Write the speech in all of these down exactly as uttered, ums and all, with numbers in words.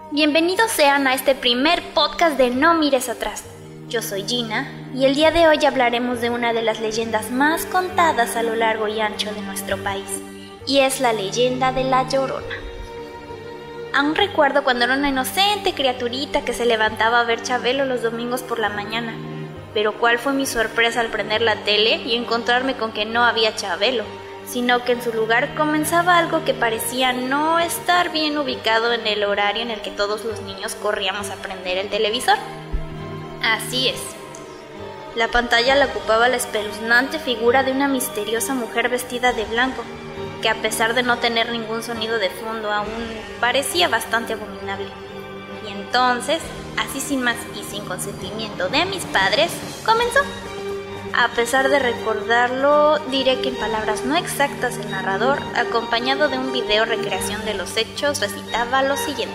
Bienvenidos sean a este primer podcast de No Mires Atrás. Yo soy Gina y el día de hoy hablaremos de una de las leyendas más contadas a lo largo y ancho de nuestro país, y es la leyenda de La Llorona. Aún recuerdo cuando era una inocente criaturita que se levantaba a ver Chabelo los domingos por la mañana, pero cuál fue mi sorpresa al prender la tele y encontrarme con que no había Chabelo, sino que en su lugar comenzaba algo que parecía no estar bien ubicado en el horario en el que todos los niños corríamos a prender el televisor. Así es. La pantalla la ocupaba la espeluznante figura de una misteriosa mujer vestida de blanco, que a pesar de no tener ningún sonido de fondo aún parecía bastante abominable. Y entonces, así sin más y sin consentimiento de mis padres, comenzó. A pesar de recordarlo, diré que en palabras no exactas el narrador, acompañado de un video recreación de los hechos, recitaba lo siguiente.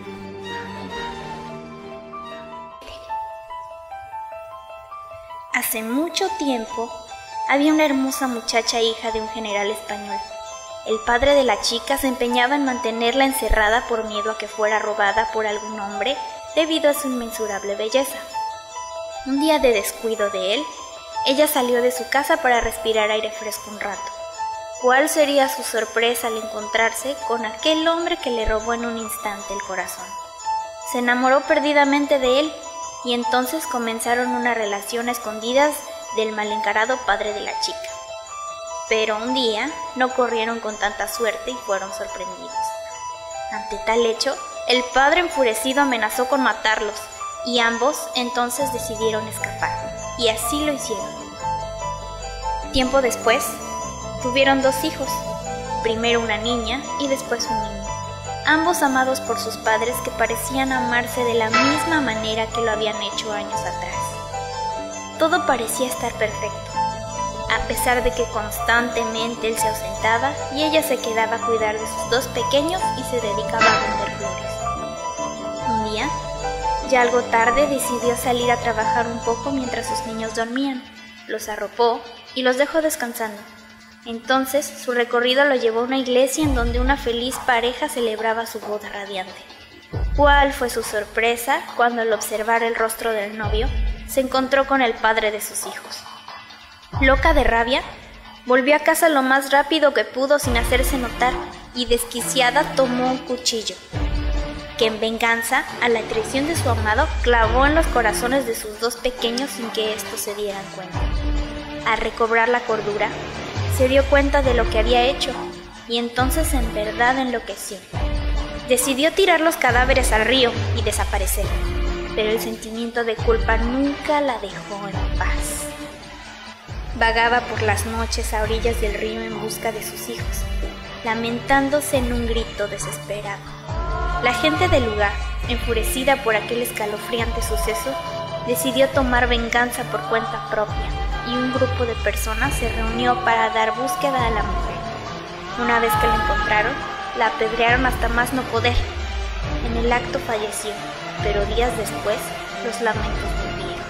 Hace mucho tiempo, había una hermosa muchacha hija de un general español. El padre de la chica se empeñaba en mantenerla encerrada por miedo a que fuera robada por algún hombre debido a su inmensurable belleza. Un día de descuido de él, ella salió de su casa para respirar aire fresco un rato. ¿Cuál sería su sorpresa al encontrarse con aquel hombre que le robó en un instante el corazón? Se enamoró perdidamente de él y entonces comenzaron una relación a escondidas del mal encarado padre de la chica. Pero un día no corrieron con tanta suerte y fueron sorprendidos. Ante tal hecho, el padre enfurecido amenazó con matarlos y ambos entonces decidieron escapar. Y así lo hicieron. Tiempo después, tuvieron dos hijos, primero una niña y después un niño, ambos amados por sus padres que parecían amarse de la misma manera que lo habían hecho años atrás. Todo parecía estar perfecto, a pesar de que constantemente él se ausentaba y ella se quedaba a cuidar de sus dos pequeños y se dedicaba a vender flores. Un día, ya algo tarde, decidió salir a trabajar un poco mientras sus niños dormían. Los arropó y los dejó descansando. Entonces, su recorrido lo llevó a una iglesia en donde una feliz pareja celebraba su boda radiante. ¿Cuál fue su sorpresa cuando al observar el rostro del novio, se encontró con el padre de sus hijos? Loca de rabia, volvió a casa lo más rápido que pudo sin hacerse notar y desquiciada tomó un cuchillo, que en venganza a la traición de su amado clavó en los corazones de sus dos pequeños sin que estos se dieran cuenta. Al recobrar la cordura, se dio cuenta de lo que había hecho y entonces en verdad enloqueció. Decidió tirar los cadáveres al río y desaparecer, pero el sentimiento de culpa nunca la dejó en paz. Vagaba por las noches a orillas del río en busca de sus hijos, lamentándose en un grito desesperado. La gente del lugar, enfurecida por aquel escalofriante suceso, decidió tomar venganza por cuenta propia y un grupo de personas se reunió para dar búsqueda a la mujer. Una vez que la encontraron, la apedrearon hasta más no poder. En el acto falleció, pero días después los lamentos volvieron.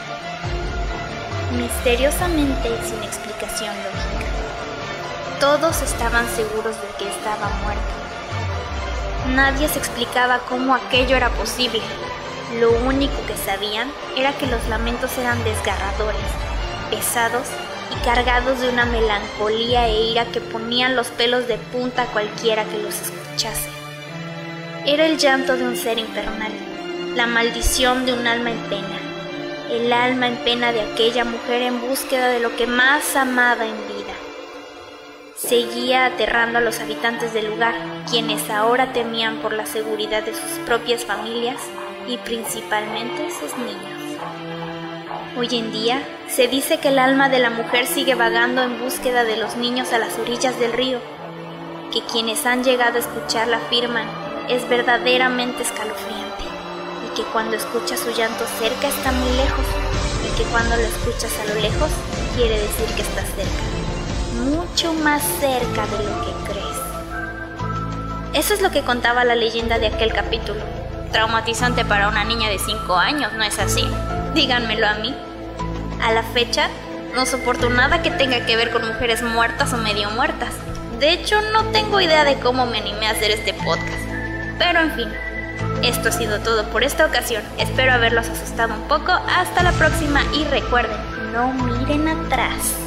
Misteriosamente y sin explicación lógica. Todos estaban seguros de que estaba muerta. Nadie se explicaba cómo aquello era posible. Lo único que sabían era que los lamentos eran desgarradores, pesados y cargados de una melancolía e ira que ponían los pelos de punta a cualquiera que los escuchase. Era el llanto de un ser infernal, la maldición de un alma en pena, el alma en pena de aquella mujer en búsqueda de lo que más amaba en vida. Seguía aterrando a los habitantes del lugar, quienes ahora temían por la seguridad de sus propias familias y principalmente sus niños. Hoy en día, se dice que el alma de la mujer sigue vagando en búsqueda de los niños a las orillas del río, que quienes han llegado a escucharla afirman es verdaderamente escalofriante, y que cuando escuchas su llanto cerca está muy lejos, y que cuando lo escuchas a lo lejos quiere decir que está cerca. Mucho más cerca de lo que crees. Eso es lo que contaba la leyenda de aquel capítulo. Traumatizante para una niña de cinco años, ¿no es así? Díganmelo a mí. A la fecha, no soporto nada que tenga que ver con mujeres muertas o medio muertas. De hecho, no tengo idea de cómo me animé a hacer este podcast. Pero en fin, Esto ha sido todo por esta ocasión. Espero haberlos asustado un poco. Hasta la próxima y recuerden, no miren atrás.